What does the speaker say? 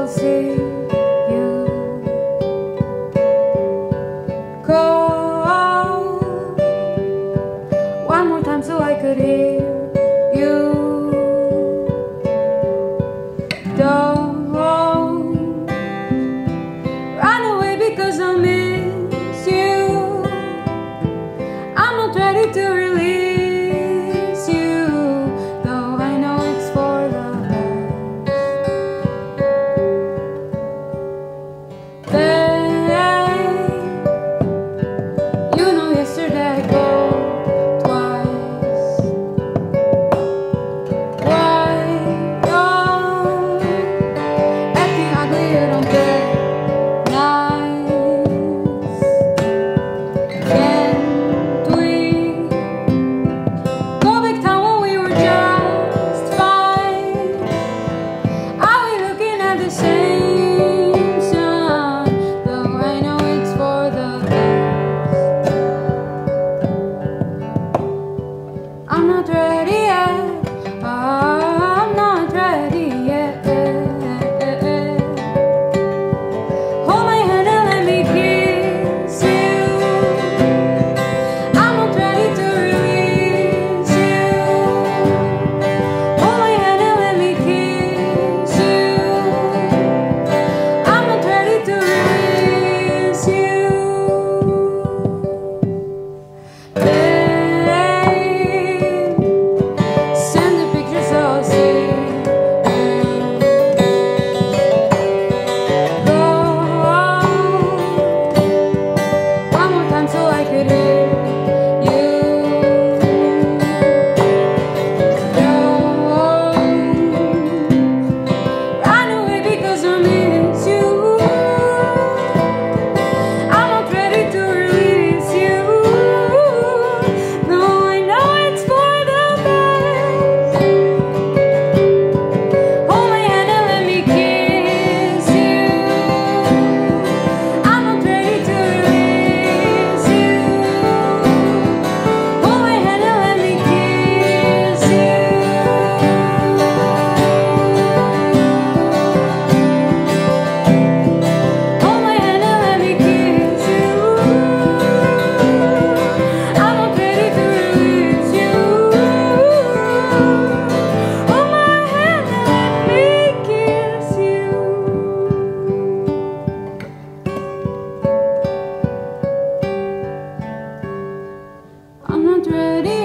see you call one more time so I could hear you. Don't run away because I miss you. I'm not ready to release you, though I know it's for the best. You know yesterday I called twice. Why you're acting ugly, you don't care. Nice. Can't we go back time when we were just fine? Are we looking at the same sun? Though I know it's for the best. I'm not ready yet. I'm not ready yet. Hold my hand and let me kiss you. I'm not ready to release you. Hold my hand and let me kiss you. I'm not ready to release you. Babe, send the pictures so I'll see you. Go one more time so I could hear you. Don't run away because I miss you. I'm not ready to release you. No, I know it's for the best. Hold my hand and let me kiss you. I'm not ready to release you. Hold my hand and let me kiss you. Hold my hand and let me kiss you. I'm not ready to release you. Hold my hand and let me kiss you. I'm not ready